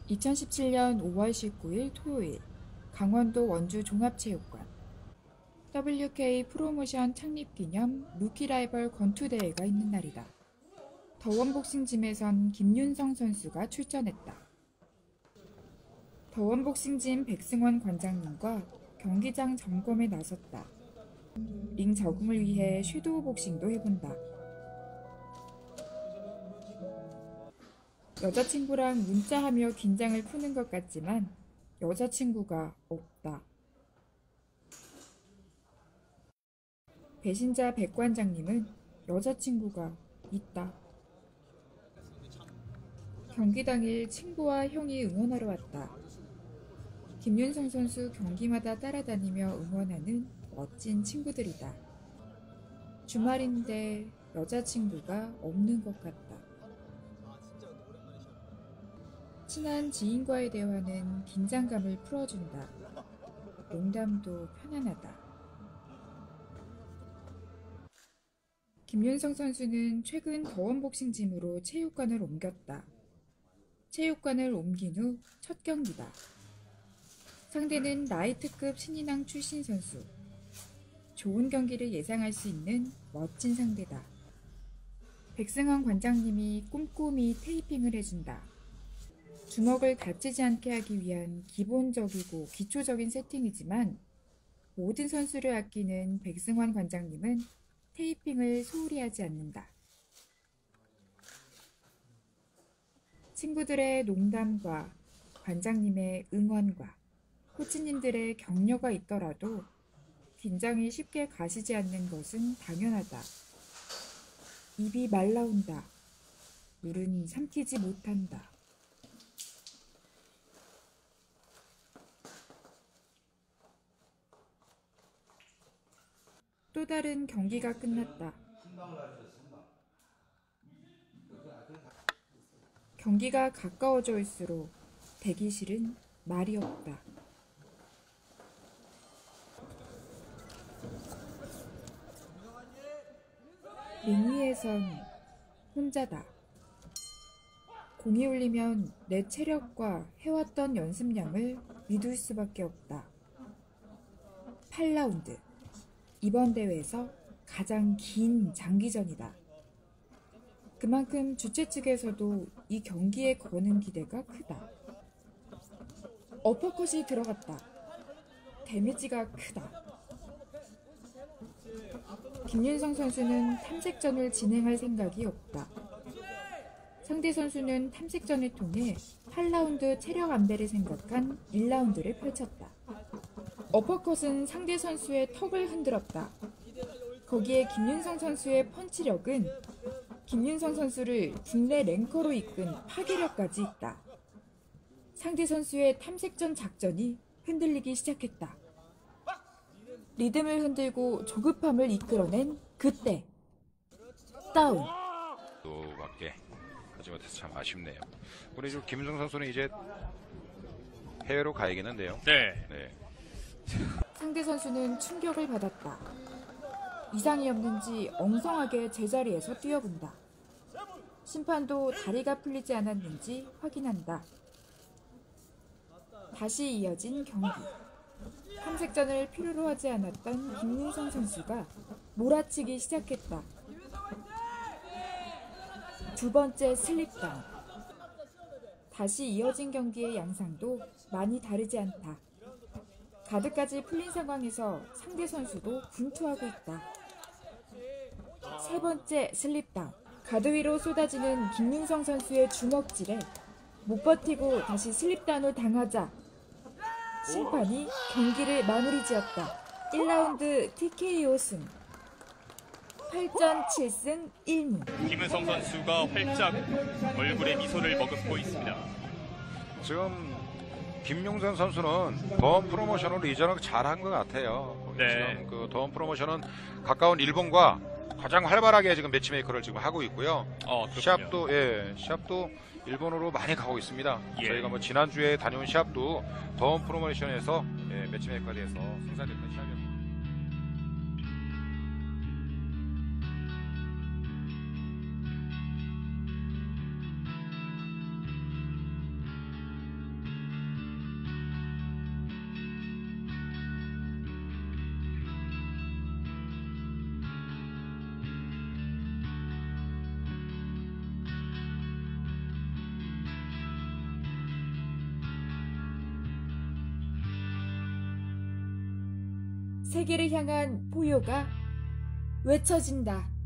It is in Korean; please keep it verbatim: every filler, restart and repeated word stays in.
이천십칠년 오월 십구일 토요일 강원도 원주 종합체육관 더블유케이 프로모션 창립기념 루키라이벌 권투대회가 있는 날이다. 더원복싱짐에선 김윤성 선수가 출전했다. 더원복싱짐 백승원 관장님과 경기장 점검에 나섰다. 링 적응을 위해 섀도우 복싱도 해본다. 여자친구랑 문자하며 긴장을 푸는 것 같지만 여자친구가 없다. 배신자 백 관장님은 여자친구가 있다. 경기 당일 친구와 형이 응원하러 왔다. 김윤성 선수 경기마다 따라다니며 응원하는 멋진 친구들이다. 주말인데 여자친구가 없는 것 같다. 친한 지인과의 대화는 긴장감을 풀어준다. 농담도 편안하다. 김윤성 선수는 최근 더원복싱짐으로 체육관을 옮겼다. 체육관을 옮긴 후 첫 경기다. 상대는 라이트급 신인왕 출신 선수. 좋은 경기를 예상할 수 있는 멋진 상대다. 백승원 관장님이 꼼꼼히 테이핑을 해준다. 주먹을 다치지 않게 하기 위한 기본적이고 기초적인 세팅이지만 모든 선수를 아끼는 백승원 관장님은 테이핑을 소홀히 하지 않는다. 친구들의 농담과 관장님의 응원과 코치님들의 격려가 있더라도 긴장이 쉽게 가시지 않는 것은 당연하다. 입이 말라온다. 물은 삼키지 못한다. 또 다른 경기가 끝났다. 경기가 가까워져 올수록 대기실은 말이 없다. 링 위에선 혼자다. 공이 울리면 내 체력과 해왔던 연습량을 믿을 수밖에 없다. 팔 라운드. 이번 대회에서 가장 긴 장기전이다. 그만큼 주최 측에서도 이 경기에 거는 기대가 크다. 어퍼컷이 들어갔다. 데미지가 크다. 김윤성 선수는 탐색전을 진행할 생각이 없다. 상대 선수는 탐색전을 통해 팔 라운드 체력 안배를 생각한 일 라운드를 펼쳤다. 어퍼컷은 상대 선수의 턱을 흔들었다. 거기에 김윤성 선수의 펀치력은 김윤성 선수를 국내 랭커로 이끈 파괴력까지 있다. 상대 선수의 탐색전 작전이 흔들리기 시작했다. 리듬을 흔들고 조급함을 이끌어낸 그때 다운. 또 맞게 하지 못해서 참 아쉽네요. 우리 좀 김윤성 선수는 이제 해외로 가야겠는데요. 네. 네. 상대 선수는 충격을 받았다. 이상이 없는지 엉성하게 제자리에서 뛰어본다. 심판도 다리가 풀리지 않았는지 확인한다. 다시 이어진 경기. 탐색전을 필요로 하지 않았던 김윤성 선수가 몰아치기 시작했다. 두 번째 슬립다운. 다시 이어진 경기의 양상도 많이 다르지 않다. 가드까지 풀린 상황에서 상대 선수도 분투하고 있다. 세 번째 슬립다운. 가드 위로 쏟아지는 김윤성 선수의 주먹질에 못 버티고 다시 슬립다운을 당하자 심판이 경기를 마무리 지었다. 일 라운드 티케이오 승. 팔 전 칠 승 일 무. 김윤성 선수가 활짝 얼굴에 미소를 머금고 있습니다. 지금 김용선 선수는 더원 프로모션으로 이전을 잘한 것 같아요. 네. 지금 그 더원 프로모션은 가까운 일본과 가장 활발하게 지금 매치메이커를 지금 하고 있고요. 어, 시합도 예, 시합도 일본으로 많이 가고 있습니다. 예. 저희가 뭐 지난주에 다녀온 시합도 더원 프로모션에서 예, 매치메이커에 대해서 생산됐던 시합이었습니다. 세계를 향한 포효가 외쳐진다.